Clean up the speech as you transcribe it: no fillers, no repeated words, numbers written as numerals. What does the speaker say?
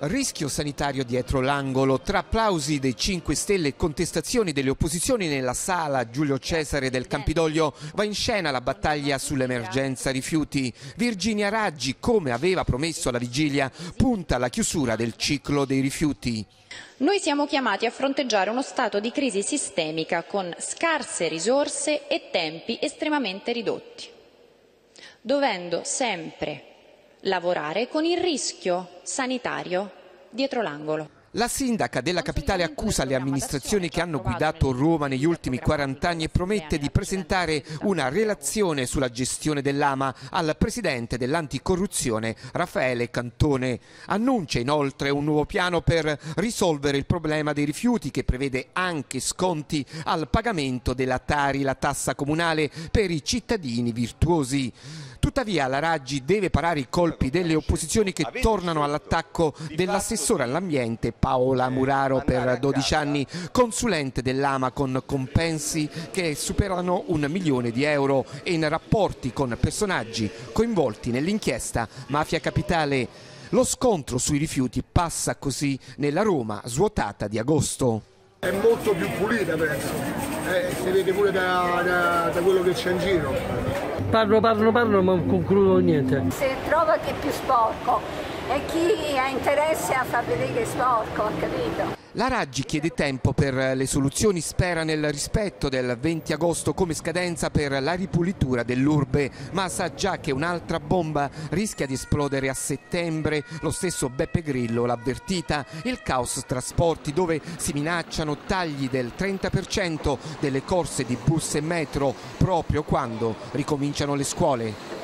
Rischio sanitario dietro l'angolo, tra applausi dei 5 Stelle e contestazioni delle opposizioni nella sala Giulio Cesare del Campidoglio va in scena la battaglia sull'emergenza rifiuti. Virginia Raggi, come aveva promesso alla vigilia, punta alla chiusura del ciclo dei rifiuti. Noi siamo chiamati a fronteggiare uno stato di crisi sistemica con scarse risorse e tempi estremamente ridotti, dovendo sempre lavorare con il rischio sanitario dietro l'angolo. La sindaca della capitale accusa le amministrazioni che hanno guidato Roma negli ultimi 40 anni e promette di presentare una relazione sulla gestione dell'AMA al presidente dell'anticorruzione Raffaele Cantone. Annuncia inoltre un nuovo piano per risolvere il problema dei rifiuti che prevede anche sconti al pagamento della Tari, la tassa comunale per i cittadini virtuosi. Tuttavia la Raggi deve parare i colpi delle opposizioni che tornano all'attacco dell'assessore all'ambiente Paola Muraro, per 12 anni consulente dell'AMA con compensi che superano €1 milione e in rapporti con personaggi coinvolti nell'inchiesta Mafia Capitale. Lo scontro sui rifiuti passa così nella Roma svuotata di agosto. È molto più pulita adesso, si vede pure da quello che c'è in giro. Parlo, ma non concludo niente. Se trova che è più sporco e chi ha interesse a far vedere che è sporco, ha capito? La Raggi chiede tempo per le soluzioni, spera nel rispetto del 20 agosto come scadenza per la ripulitura dell'urbe, ma sa già che un'altra bomba rischia di esplodere a settembre. Lo stesso Beppe Grillo l'ha avvertita: il caos trasporti, dove si minacciano tagli del 30% delle corse di bus e metro proprio quando ricominciano le scuole.